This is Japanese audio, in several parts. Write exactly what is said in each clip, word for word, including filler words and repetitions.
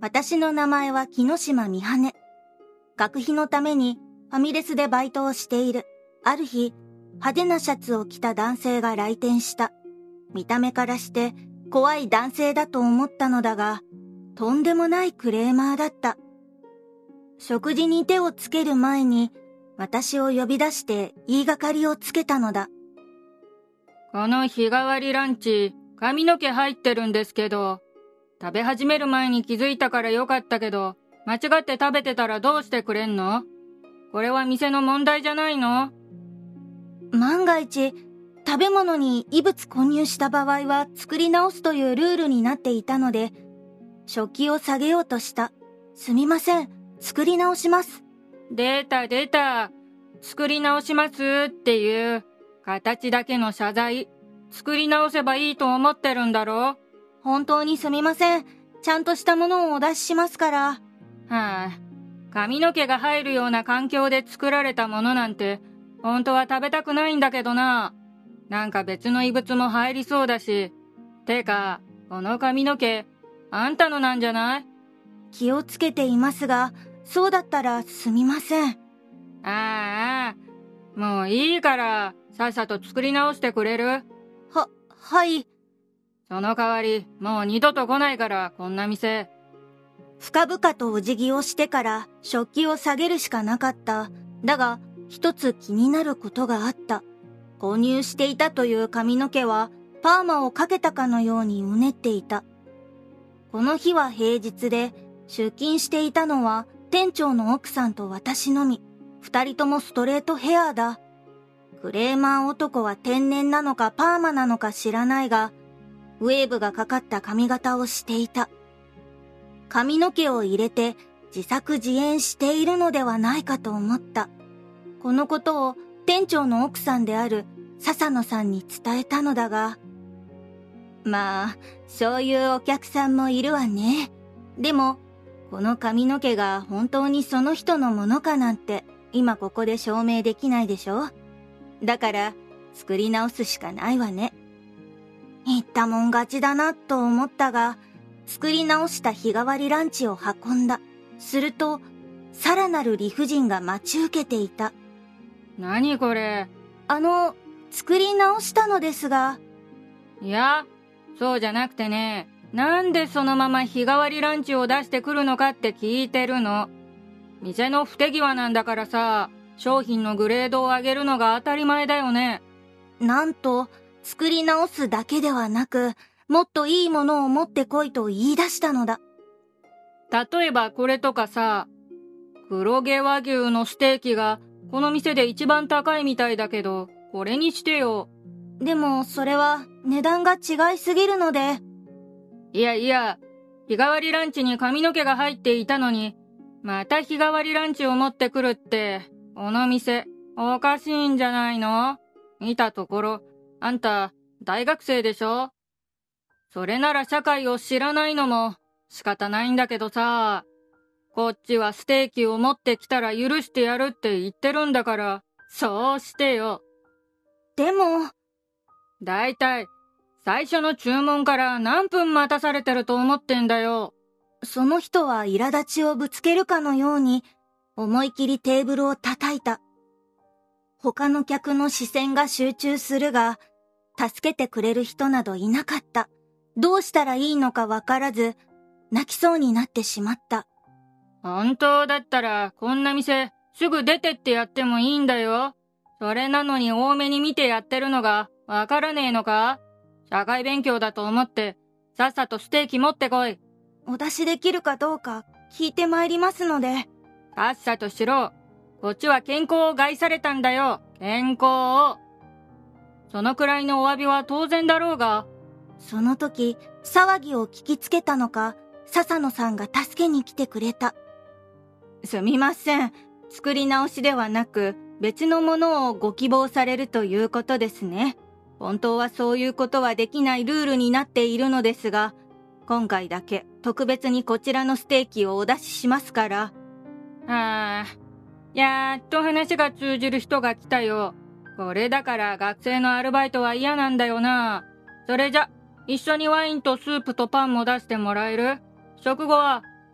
私の名前は木島美羽。学費のためにファミレスでバイトをしている。ある日、派手なシャツを着た男性が来店した。見た目からして怖い男性だと思ったのだが、とんでもないクレーマーだった。食事に手をつける前に、私を呼び出して言いがかりをつけたのだ。 この日替わりランチ、髪の毛入ってるんですけど、食べ始める前に気づいたからよかったけど、間違って食べてたらどうしてくれんの？これは店の問題じゃないの？ 万が一、食べ物に異物混入した場合は作り直すというルールになっていたので、食器を下げようとした。すみません、作り直します。 出た出た。作り直しますっていう、形だけの謝罪。作り直せばいいと思ってるんだろ？ 本当にすみません。ちゃんとしたものをお出ししますから。はあ、髪の毛が入るような環境で作られたものなんて、本当は食べたくないんだけどな。なんか別の異物も入りそうだし。てか、この髪の毛、あんたのなんじゃない？ 気をつけていますが、そうだったらすみません。 ああ、もういいから、さっさと作り直してくれる？ は、はい。 その代わり、もう二度と来ないから、こんな店。 深々とお辞儀をしてから食器を下げるしかなかった。だが、一つ気になることがあった。購入していたという髪の毛は、パーマをかけたかのようにうねっていた。この日は平日で、出勤していたのは店長の奥さんと私のみ。二人ともストレートヘアだ。クレーマー男は天然なのかパーマなのか知らないが、ウェーブがかかった髪型をしていた。髪の毛を入れて自作自演しているのではないかと思った。このことを店長の奥さんである笹野さんに伝えたのだが、まあ、そういうお客さんもいるわね。でも、この髪の毛が本当にその人のものかなんて今ここで証明できないでしょ。だから作り直すしかないわね。言ったもん勝ちだなと思ったが、作り直した日替わりランチを運んだ。すると、さらなる理不尽が待ち受けていた。 何これ？ あの、作り直したのですが。 いや、そうじゃなくてね、なんでそのまま日替わりランチを出してくるのかって聞いてるの。店の不手際なんだからさ、商品のグレードを上げるのが当たり前だよね。 なんと、作り直すだけではなく、もっといいものを持ってこいと言い出したのだ。 例えばこれとかさ、黒毛和牛のステーキがこの店で一番高いみたいだけど、これにしてよ。 でもそれは値段が違いすぎるので。 いやいや、日替わりランチに髪の毛が入っていたのに、また日替わりランチを持ってくるって、この店、おかしいんじゃないの？見たところ、あんた、大学生でしょ？それなら社会を知らないのも仕方ないんだけどさ、こっちはステーキを持ってきたら許してやるって言ってるんだから、そうしてよ。 でも、 だいたい、最初の注文から何分待たされてると思ってんだよ。 その人は苛立ちをぶつけるかのように、思い切りテーブルを叩いた。他の客の視線が集中するが、助けてくれる人などいなかった。どうしたらいいのかわからず、泣きそうになってしまった。 本当だったら、こんな店、すぐ出てってやってもいいんだよ。それなのに多めに見てやってるのが、わからねえのか？社会勉強だと思って、さっさとステーキ持ってこい。 お出しできるかどうか、聞いてまいりますので。 さっさとしろ。こっちは健康を害されたんだよ。健康を。そのくらいのお詫びは当然だろうが。 その時、騒ぎを聞きつけたのか、笹野さんが助けに来てくれた。すみません。作り直しではなく、別のものをご希望されるということですね。本当はそういうことはできないルールになっているのですが、今回だけ特別にこちらのステーキをお出ししますから。 はあ、やっと話が通じる人が来たよ。これだから学生のアルバイトは嫌なんだよな。それじゃ、一緒にワインとスープとパンも出してもらえる？食後は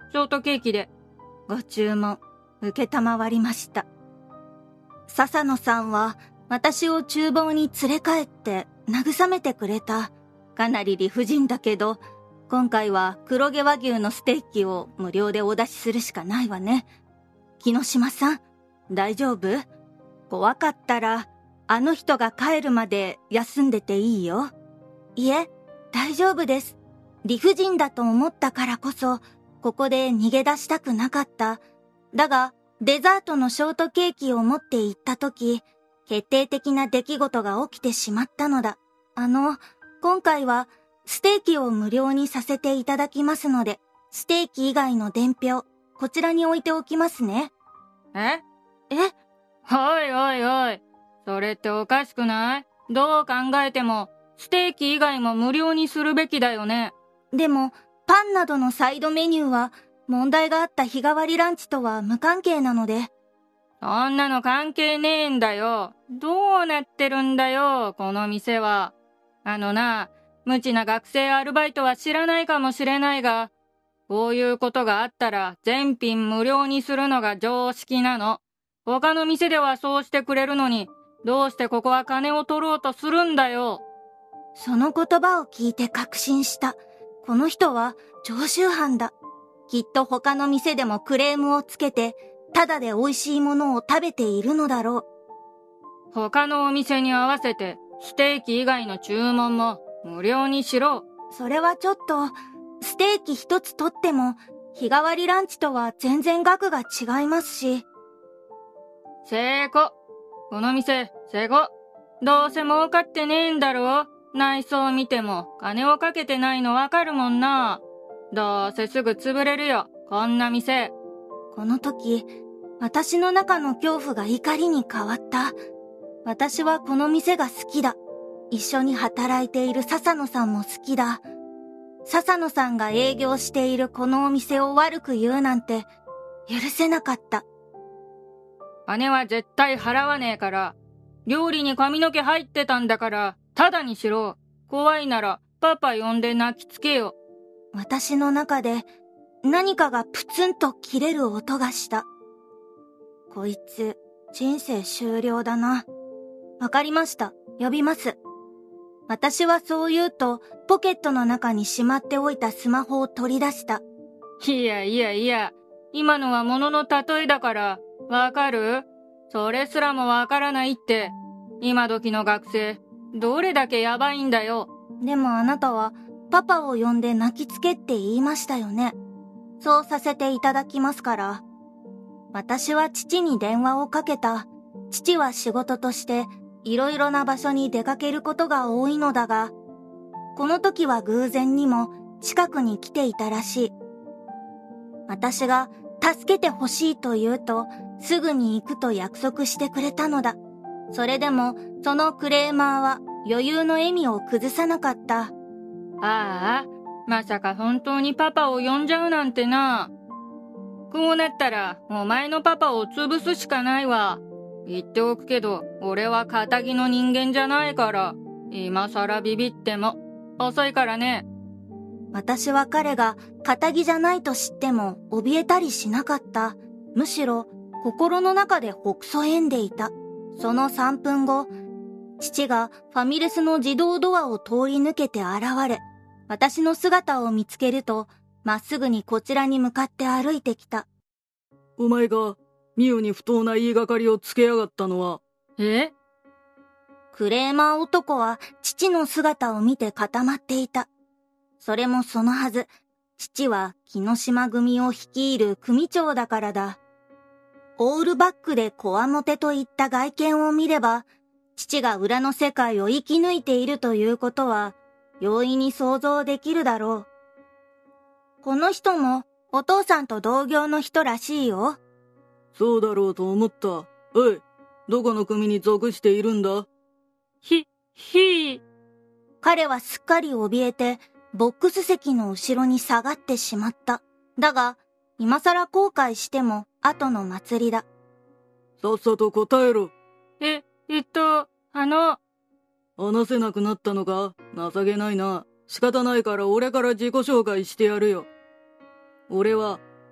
ショートケーキで。 ご注文、受けたまわりました。笹野さんは、私を厨房に連れ帰って慰めてくれた。かなり理不尽だけど、今回は黒毛和牛のステーキを無料でお出しするしかないわね。木島さん、大丈夫？怖かったら、あの人が帰るまで休んでていいよ。いえ、大丈夫です。理不尽だと思ったからこそ、ここで逃げ出したくなかった。だが、デザートのショートケーキを持って行った時、決定的な出来事が起きてしまったのだ。あの、今回は、ステーキを無料にさせていただきますので、ステーキ以外の伝票、こちらに置いておきますね。 ええおいおいおい。それっておかしくない？どう考えても、ステーキ以外も無料にするべきだよね。 でも、パンなどのサイドメニューは、問題があった日替わりランチとは無関係なので。 そんなの関係ねえんだよ。どうなってるんだよ、この店は。あのな、無知な学生アルバイトは知らないかもしれないが、こういうことがあったら全品無料にするのが常識なの。他の店ではそうしてくれるのに、どうしてここは金を取ろうとするんだよ。 その言葉を聞いて確信した。この人は常習犯だ。きっと他の店でもクレームをつけて、ただで美味しいものを食べているのだろう。 他のお店に合わせて、ステーキ以外の注文も無料にしろ。 それはちょっと、ステーキ一つとっても、日替わりランチとは全然額が違いますし。 成功。この店、成功。どうせ儲かってねえんだろ。内装見ても金をかけてないのわかるもんな。どうせすぐ潰れるよ、こんな店。 この時、私の中の恐怖が怒りに変わった。私はこの店が好きだ。一緒に働いている笹野さんも好きだ。笹野さんが営業しているこのお店を悪く言うなんて許せなかった。 金は絶対払わねえから。料理に髪の毛入ってたんだから、ただにしろ。怖いならパパ呼んで泣きつけよ。 私の中で何かがプツンと切れる音がした。こいつ、人生終了だな。わかりました。呼びます。私はそう言うと、ポケットの中にしまっておいたスマホを取り出した。 いやいやいや、今のは物の例えだから、わかる？それすらもわからないって、今時の学生、どれだけやばいんだよ。 でもあなたは、パパを呼んで泣きつけって言いましたよね。そうさせていただきますから。私は父に電話をかけた。父は仕事としていろいろな場所に出かけることが多いのだが、この時は偶然にも近くに来ていたらしい。私が助けてほしいと言うと、すぐに行くと約束してくれたのだ。それでもそのクレーマーは余裕の笑みを崩さなかった。 ああ、まさか本当にパパを呼んじゃうなんてな。こうなったら、お前のパパを潰すしかないわ。言っておくけど、俺は仇の人間じゃないから、今さらビビっても、遅いからね。 私は彼が仇じゃないと知っても怯えたりしなかった。むしろ、心の中でほくそ笑んでいた。そのさんぷんご、父がファミレスの自動ドアを通り抜けて現れ、私の姿を見つけると、まっすぐにこちらに向かって歩いてきた。 お前が、ミオに不当な言いがかりをつけやがったのは。 え？ クレーマー男は父の姿を見て固まっていた。それもそのはず、父は木島組を率いる組長だからだ。オールバックでこわもてといった外見を見れば、父が裏の世界を生き抜いているということは、容易に想像できるだろう。この人もお父さんと同業の人らしいよ。 そうだろうと思った。おい、どこの組に属しているんだ？ ひ、ひー。 彼はすっかり怯えて、ボックス席の後ろに下がってしまった。だが、今更後悔しても後の祭りだ。 さっさと答えろ。 え、えっと、あの。 話せなくなったのか？情けないな。仕方ないから俺から自己紹介してやるよ。俺は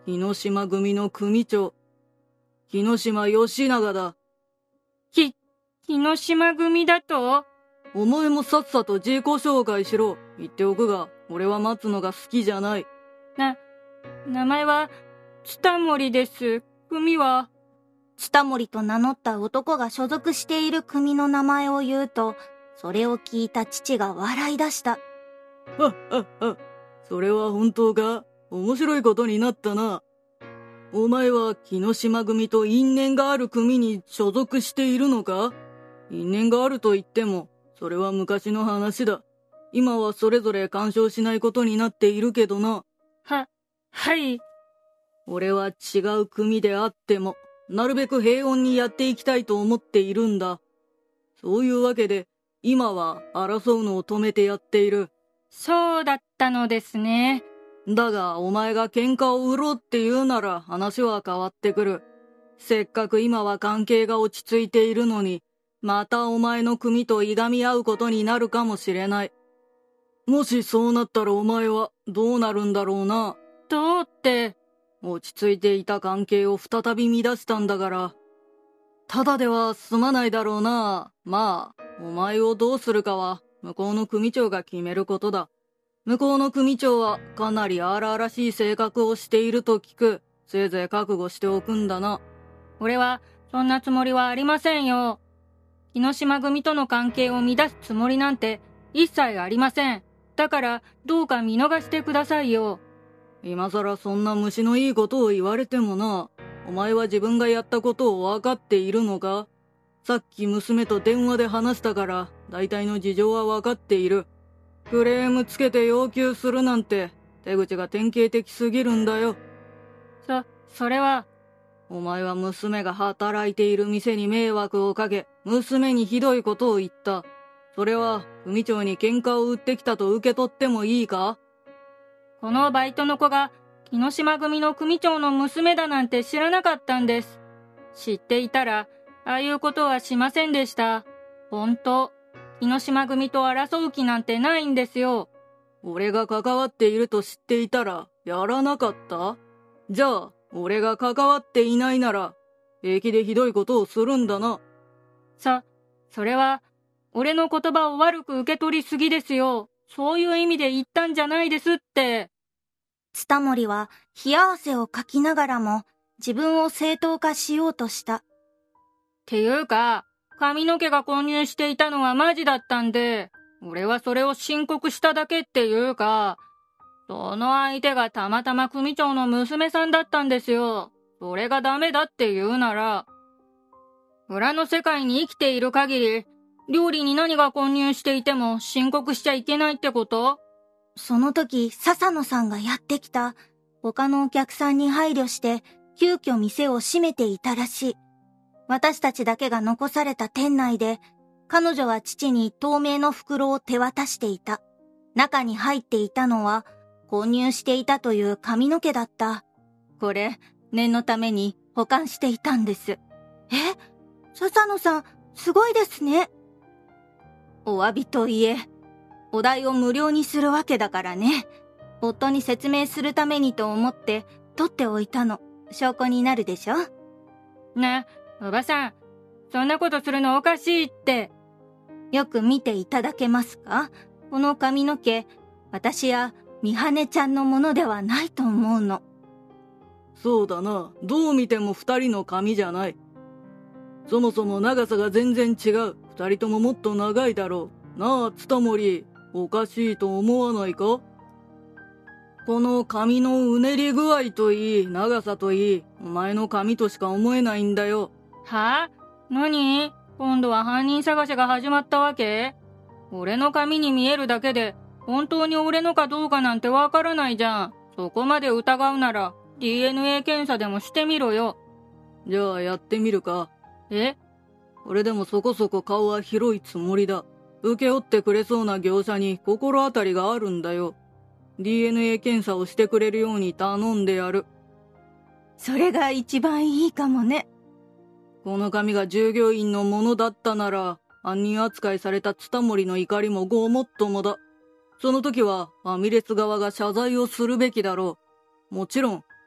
木の島組の組長、木の島義長だ。 き、木の島組だと？ お前もさっさと自己紹介しろ。言っておくが、俺は待つのが好きじゃない。 な、名前は、ツタモリです。組は？ ツタモリと名乗った男が所属している組の名前を言うと、それを聞いた父が笑い出した。 はっはっは。それは本当か？面白いことになったな。お前は木の島組と因縁がある組に所属しているのか？因縁があると言っても、それは昔の話だ。今はそれぞれ干渉しないことになっているけどな。 は、はい。 俺は違う組であっても、なるべく平穏にやっていきたいと思っているんだ。そういうわけで、今は争うのを止めてやっている。 そうだったのですね。 だが、お前が喧嘩を売ろうって言うなら話は変わってくる。せっかく今は関係が落ち着いているのに、またお前の組といがみ合うことになるかもしれない。もしそうなったらお前はどうなるんだろうな。 どうって。 落ち着いていた関係を再び乱したんだから。ただでは済まないだろうな。まあ、お前をどうするかは向こうの組長が決めることだ。向こうの組長はかなり荒々しい性格をしていると聞く。せいぜい覚悟しておくんだな。 俺はそんなつもりはありませんよ。木の島組との関係を乱すつもりなんて一切ありません。だからどうか見逃してくださいよ。 今さらそんな虫のいいことを言われてもな。お前は自分がやったことを分かっているのか？さっき娘と電話で話したから大体の事情は分かっている。クレームつけて要求するなんて手口が典型的すぎるんだよ。 そ、それは。 お前は娘が働いている店に迷惑をかけ、娘にひどいことを言った。それは組長に喧嘩を売ってきたと受け取ってもいいか？ このバイトの子が木の島組の組長の娘だなんて知らなかったんです。知っていたらああいうことはしませんでした。本当、木の島組と争う気なんてないんですよ。 俺が関わっていると知っていたらやらなかった？じゃあ俺が関わっていないなら平気でひどいことをするんだな。 そ、それは俺の言葉を悪く受け取りすぎですよ。そういう意味で言ったんじゃないですって。 ツタモリは冷や汗をかきながらも自分を正当化しようとした。 ていうか、髪の毛が混入していたのはマジだったんで、俺はそれを申告しただけっていうか、その相手がたまたま組長の娘さんだったんですよ。それがダメだって言うなら、裏の世界に生きている限り、料理に何が混入していても申告しちゃいけないってこと？ その時、笹野さんがやってきた。他のお客さんに配慮して、急遽店を閉めていたらしい。私たちだけが残された店内で、彼女は父に透明の袋を手渡していた。中に入っていたのは、混入していたという髪の毛だった。これ、念のために保管していたんです。え？笹野さん、すごいですね。お詫びといえ、お代を無料にするわけだからね。夫に説明するためにと思って取っておいたの。証拠になるでしょ？ ね、おばさん、そんなことするのおかしいって。 よく見ていただけますか？この髪の毛、私や美羽ちゃんのものではないと思うの。 そうだな。どう見ても二人の髪じゃない。そもそも長さが全然違う。二人とももっと長いだろう。なあ、ツタモリ、おかしいと思わないか？この髪のうねり具合といい、長さといい、お前の髪としか思えないんだよ。 はぁ？何？今度は犯人探しが始まったわけ？俺の髪に見えるだけで、本当に俺のかどうかなんてわからないじゃん。そこまで疑うなら、ディーエヌエー 検査でもしてみろよ。 じゃあやってみるか。 え？ 俺でもそこそこ顔は広いつもりだ。請け負ってくれそうな業者に心当たりがあるんだよ。ディーエヌエー 検査をしてくれるように頼んでやる。 それが一番いいかもね。 この紙が従業員のものだったなら、犯人扱いされたツタモリの怒りもごもっともだ。その時はファミレス側が謝罪をするべきだろう。もちろん、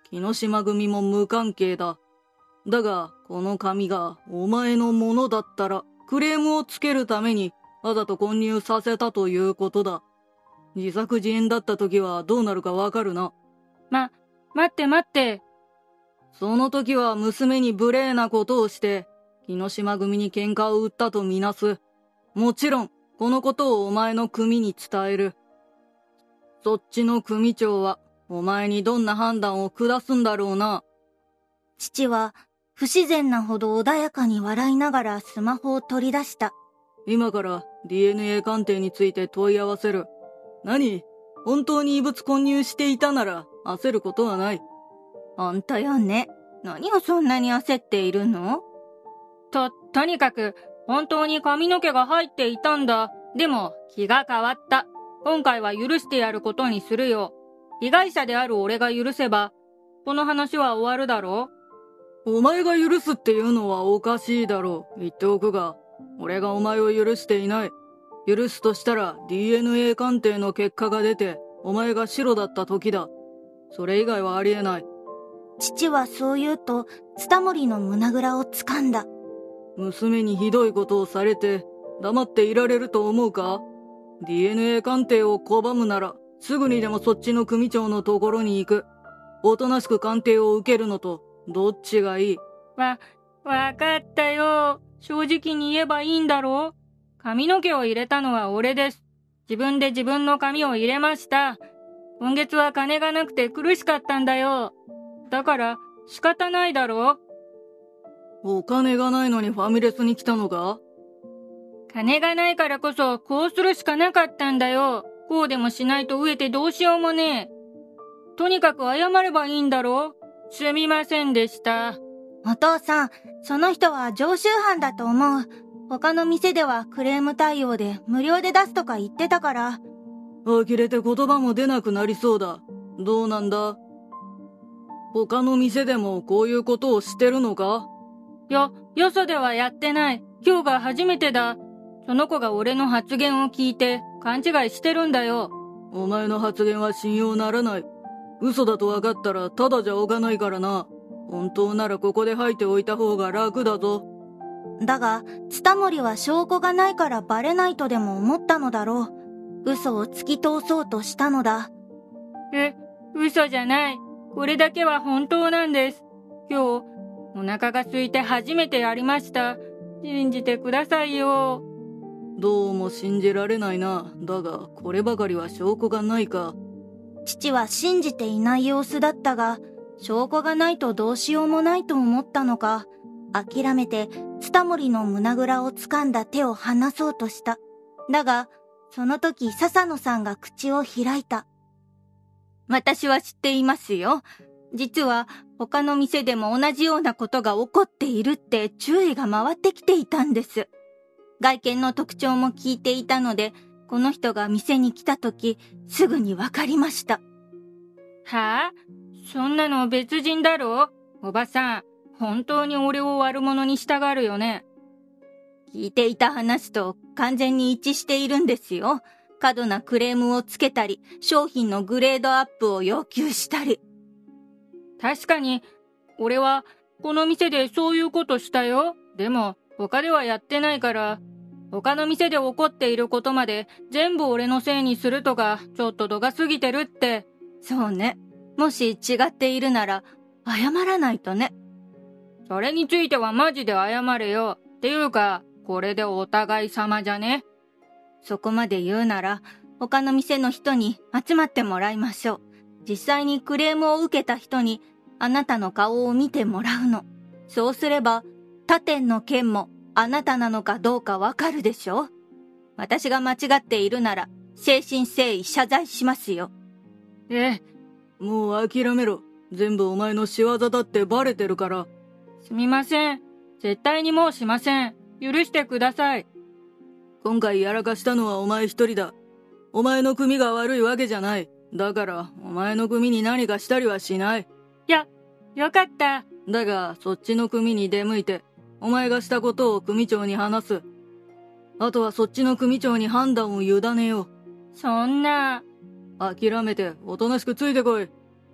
木島組も無関係だ。だが、この紙がお前のものだったら、クレームをつけるためにわざと混入させたということだ。自作自演だった時はどうなるかわかるな。 ま、待って待って。 その時は娘に無礼なことをして、木島組に喧嘩を売ったとみなす。もちろん、このことをお前の組に伝える。そっちの組長は、お前にどんな判断を下すんだろうな。 父は、不自然なほど穏やかに笑いながらスマホを取り出した。 今から ディーエヌエー 鑑定について問い合わせる。何？本当に異物混入していたなら焦ることはない。 ほんとよね。何をそんなに焦っているの？ と、とにかく、本当に髪の毛が入っていたんだ。でも、気が変わった。今回は許してやることにするよ。被害者である俺が許せば、この話は終わるだろう？お前が許すっていうのはおかしいだろう。言っておくが、俺がお前を許していない。許すとしたら ディーエヌエー 鑑定の結果が出て、お前が白だった時だ。それ以外はありえない。 父はそう言うと、ツタモリの胸ぐらを掴んだ。 娘にひどいことをされて、黙っていられると思うか？ ディーエヌエー 鑑定を拒むなら、すぐにでもそっちの組長のところに行く。おとなしく鑑定を受けるのと、どっちがいい？ わ、わかったよ。正直に言えばいいんだろう？髪の毛を入れたのは俺です。自分で自分の髪を入れました。今月は金がなくて苦しかったんだよ。だから仕方ないだろう？ お金がないのにファミレスに来たのか？ 金がないからこそこうするしかなかったんだよ。こうでもしないと飢えてどうしようもねえ。とにかく謝ればいいんだろう？すみませんでした。 お父さん、その人は常習犯だと思う。他の店ではクレーム対応で無料で出すとか言ってたから。 呆れて言葉も出なくなりそうだ。どうなんだ？他の店でもこういうことをしてるのか？ よ、よそではやってない。今日が初めてだ。その子が俺の発言を聞いて勘違いしてるんだよ。 お前の発言は信用ならない。嘘だと分かったらただじゃおかないからな。本当ならここで吐いておいた方が楽だぞ。 だが、ツタモリは証拠がないからバレないとでも思ったのだろう。嘘を突き通そうとしたのだ。 え、嘘じゃない。これだけは本当なんです。今日、お腹が空いて初めてやりました。信じてくださいよ。 どうも信じられないな。だが、こればかりは証拠がないか。 父は信じていない様子だったが、証拠がないとどうしようもないと思ったのか、諦めてツタモリの胸ぐらを掴んだ手を離そうとした。だが、その時笹野さんが口を開いた。私は知っていますよ。実は他の店でも同じようなことが起こっているって注意が回ってきていたんです。外見の特徴も聞いていたので、この人が店に来た時、すぐにわかりました。 はあ？そんなの別人だろ？おばさん、本当に俺を悪者にしたがるよね。 聞いていた話と完全に一致しているんですよ。過度なクレームをつけたり、商品のグレードアップを要求したり。 確かに、俺はこの店でそういうことしたよ。でも、他ではやってないから、他の店で起こっていることまで全部俺のせいにするとか、ちょっと度が過ぎてるって。 そうね。もし違っているなら、謝らないとね。 それについてはマジで謝れよ。っていうか、これでお互い様じゃね？ そこまで言うなら、他の店の人に集まってもらいましょう。実際にクレームを受けた人に、あなたの顔を見てもらうの。そうすれば、他店の件もあなたなのかどうかわかるでしょ？私が間違っているなら、誠心誠意謝罪しますよ。 え、 もう諦めろ。全部お前の仕業だってバレてるから。 すみません。絶対にもうしません。許してください。 今回やらかしたのはお前一人だ。お前の組が悪いわけじゃない。だから、お前の組に何かしたりはしない。 や、よかった。 だが、そっちの組に出向いて、お前がしたことを組長に話す。あとはそっちの組長に判断を委ねよう。 そんな。 諦めて、おとなしくついてこい。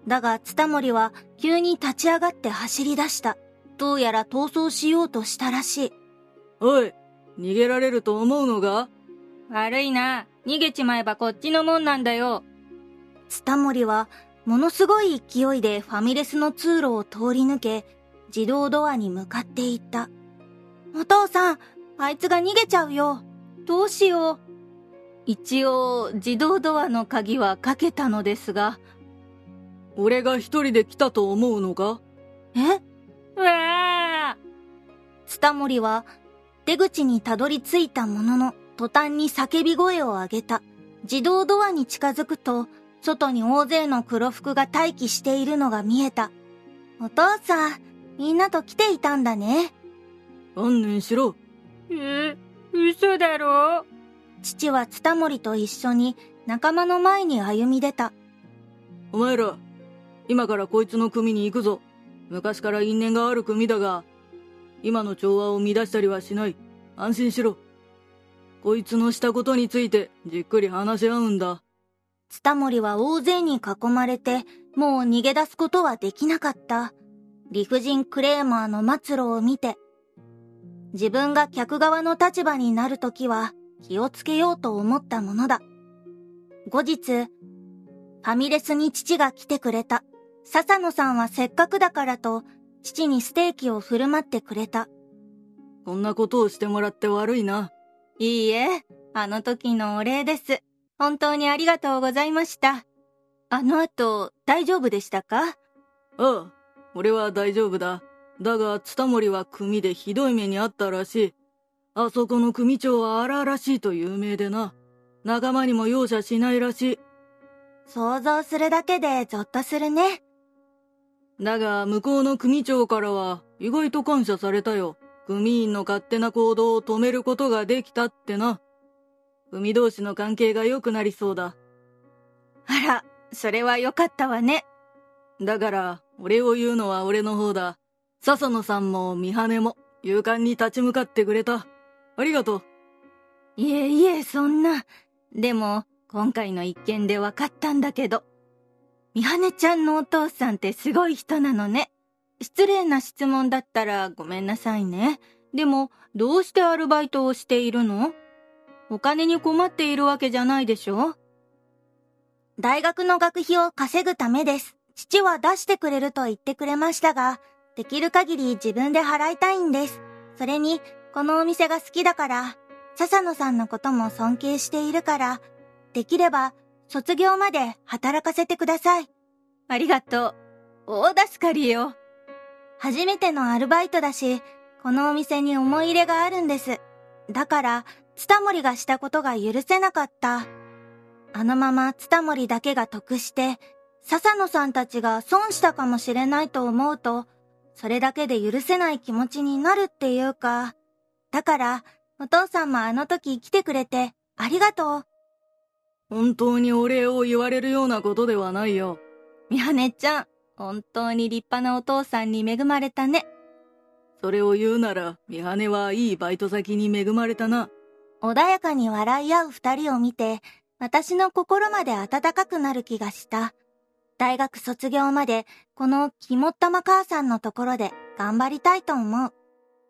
だが、ツタモリは急に立ち上がって走り出した。どうやら逃走しようとしたらしい。 おい、逃げられると思うのか？ 悪いな。逃げちまえばこっちのもんなんだよ。 ツタモリはものすごい勢いでファミレスの通路を通り抜け、自動ドアに向かっていった。お父さん、あいつが逃げちゃうよ。どうしよう。一応、自動ドアの鍵はかけたのですが。 俺が一人で来たと思うのか？ え？ うわー！ ツタモリは出口にたどり着いたものの、途端に叫び声を上げた。自動ドアに近づくと、外に大勢の黒服が待機しているのが見えた。お父さん、みんなと来ていたんだね。 観念しろ。 え、嘘だろ？ 父はツタモリと一緒に仲間の前に歩み出た。 お前ら、今からこいつの組に行くぞ。昔から因縁がある組だが、今の調和を乱したりはしない。安心しろ。こいつのしたことについてじっくり話し合うんだ。 ツタモリは大勢に囲まれて、もう逃げ出すことはできなかった。理不尽クレーマーの末路を見て、自分が客側の立場になるときは気をつけようと思ったものだ。後日、ファミレスに父が来てくれた。笹野さんはせっかくだからと、父にステーキを振る舞ってくれた。 こんなことをしてもらって悪いな。 いいえ、あの時のお礼です。本当にありがとうございました。あの後、大丈夫でしたか？ ああ、俺は大丈夫だ。だが、ツタモリは組でひどい目にあったらしい。あそこの組長は荒々しいと有名でな。仲間にも容赦しないらしい。 想像するだけでゾッとするね。 だが、向こうの組長からは意外と感謝されたよ。組員の勝手な行動を止めることができたってな。組同士の関係が良くなりそうだ。 あら、それは良かったわね。 だから、俺を言うのは俺の方だ。笹野さんも三羽も勇敢に立ち向かってくれた。ありがとう。 いえいえ、そんな。でも、今回の一件で分かったんだけど、三羽ちゃんのお父さんってすごい人なのね。失礼な質問だったらごめんなさいね。でも、どうしてアルバイトをしているの？お金に困っているわけじゃないでしょ？大学の学費を稼ぐためです。父は出してくれると言ってくれましたが、できる限り自分で払いたいんです。それに、このお店が好きだから、笹野さんのことも尊敬しているから、できれば卒業まで働かせてください。ありがとう。大助かりよ。初めてのアルバイトだし、このお店に思い入れがあるんです。だから、ツタモリがしたことが許せなかった。あのままツタモリだけが得して、笹野さんたちが損したかもしれないと思うと、それだけで許せない気持ちになるっていうか、だから、お父さんもあの時来てくれてありがとう。 本当にお礼を言われるようなことではないよ。 三羽ちゃん、本当に立派なお父さんに恵まれたね。 それを言うなら、三羽はいいバイト先に恵まれたな。 穏やかに笑い合う二人を見て、私の心まで温かくなる気がした。大学卒業まで、この肝っ玉母さんのところで頑張りたいと思う。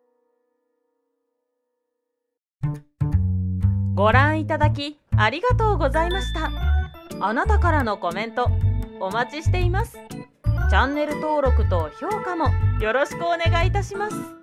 ご覧いただきありがとうございました。あなたからのコメントお待ちしています。チャンネル登録と評価もよろしくお願いいたします。